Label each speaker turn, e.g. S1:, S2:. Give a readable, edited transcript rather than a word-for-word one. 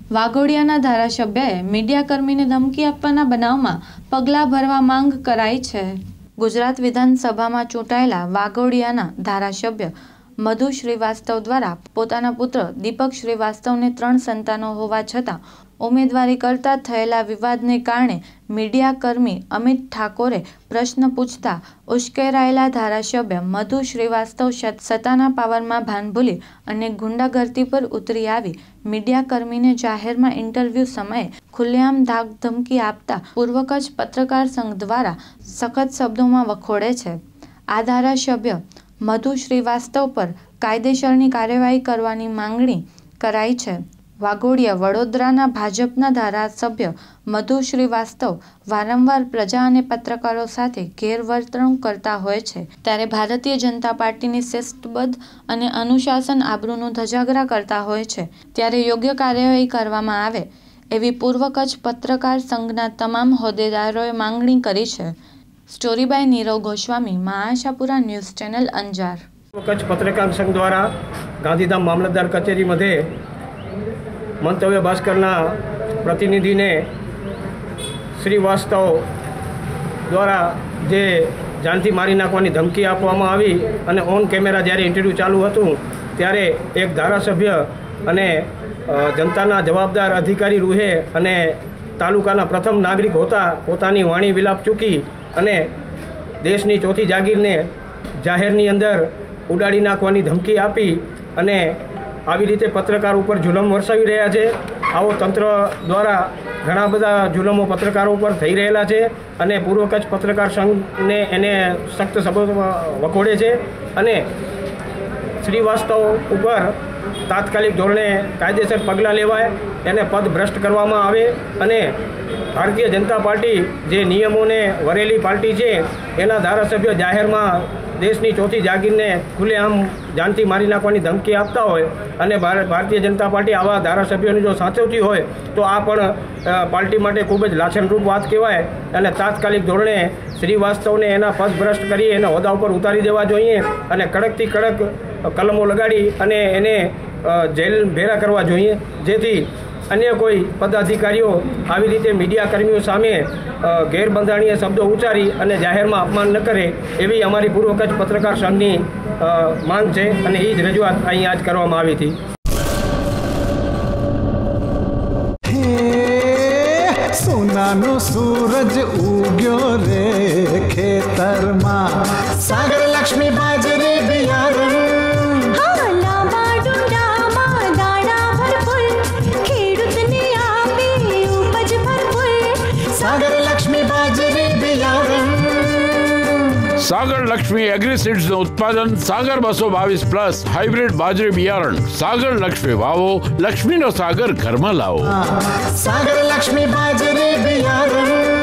S1: વાઘોડિયાના ધારાસભ્યએ મીડિયાકર્મીને ધમકી આપવાના બનાવમાં પગલાં ભરવા માંગ કરાઈ છે। ગુજરાત વિધાનસભામાં ચૂંટાયેલા વાઘોડિયાના ધારાસભ્ય મધુ શ્રીવાસ્તવ દ્વારા પોતાના પુત્ર દીપક શ્રીવાસ્તવને 3 સંતાનો હોવા છતાં ઉમેદવારી કરતા થયેલા વિવાદને કારણે મીડિયાકર્મી અમિત ઠાકોરે પ્રશ્ન પૂછતા ઉશ્કેરાયેલા ધારાસભ્ય મધુ શ્રીવાસ્તવ સત્તાના પાવરમાં ભાન ભૂલી અને ગુંડાગર્દી પર ઉતરી આવી મીડિયાકર્મીને જાહેરમાં ઇન્ટરવ્યૂ સમયે ખુલ્લેઆમ ધાક ધમકી આપતા પૂર્વ કચ્છ પત્રકાર સંઘ દ્વારા સખત શબ્દોમાં વખોડે છે। આ ધારાસભ્ય મધુ શ્રીવાસ્તવ પર કાયદેસરની કાર્યવાહી કરવાની માંગણી કરાઈ છે। વાઘોડિયા વડોદરાના ભાજપના ધારાસભ્ય મધુ શ્રીવાસ્તવ વારંવાર પ્રજા અને પત્રકારો સાથે ગેરવર્તણૂક કરતા હોય છે, ત્યારે ભારતીય જનતા પાર્ટીની શિસ્તબદ્ધ અને અનુશાસન આબરૂનું ધજાગરા કરતા હોય છે, ત્યારે યોગ્ય કાર્યવાહી કરવામાં આવે એવી પૂર્વ કચ્છ પત્રકાર સંઘના તમામ હોદ્દેદારોએ માંગણી કરી છે। Story by Nirav Goswami, Mahaashapura news channel Anjar.
S2: Kutch पत्रकार संघ द्वारा गांधीधाम मामलतदार कचेरी मध्य मंतव्य भास्करना प्रतिनिधि ने श्रीवास्तव द्वारा जे जानथी मारी नाखवानी धमकी आपवामां आवी अने ऑन कैमेरा ज्यारे इंटरव्यू चालू हतुं त्यारे एक धारासभ्य अने जनताना जवाबदार अधिकारी रूहे अने तालुकाना प्रथम नागरिक होता पोतानी वाणी विलाप चूकी अने देशनी चौथी जागीरने जाहेरनी अंदर उडाड़ी नाखवानी धमकी आपी अने आवी रीते पत्रकार पर जुलम वरसावी रह्या छे। आवो तंत्र द्वारा घणा बधा जुलमो पत्रकारों पर थई रहेला छे अने पूर्व कच्छ पत्रकार संघ ने एने सख्त शब्दोमां वखोड़े छे अने श्रीवास्तव उपर तात्कालिक धोरणे कायदेसर पगलां लेवाय, एने पद भ्रष्ट करवामां आवे अने भारतीय जनता पार्टी जे नियमोने वरेली पार्टी है एना धारासभ्य जाहेर में देशनी चौथी जागीर ने खुलेआम जानती मारी नाखवानी धमकी आपता होय अने भारतीय जनता पार्टी आवा धारासभ्योने जो साचवती होय तो आ पण पार्टी माटे खूब ज लाछनरूप बात कहेवाय अने तात्कालिक धोरणे श्रीवास्तवने एना पद भ्रष्ट करी एना होद्दा पर उतारी देवा जोईए अने कड़कथी कड़क कलमो लगाड़ी अने एने जेल भेरा करवा जोईए, जेथी अन्य कोई पदाधिकारीओ आवी रीते मीडियाकर्मीओ सामे गैरबंधारणीय शब्दों उच्चारी अने जाहेर में अपमान न करे एवी अमारी पूर्व कच्छ पत्रकार संघनी मांग है अने ई ज रजूआत अहीं आज करवामां आवी थी।
S3: सोनानो सूरज उग्यो रे खेतर में सागर लक्ष्मी बाजरी बियारण
S4: सागर लक्ष्मी एग्रीसीड्स उत्पादन सागर 222+ हाइब्रिड बाजरी बियारण सागर लक्ष्मी वावो लक्ष्मी नो सागर घर में लाओ।
S3: सागर लक्ष्मी बाजरी बियारण।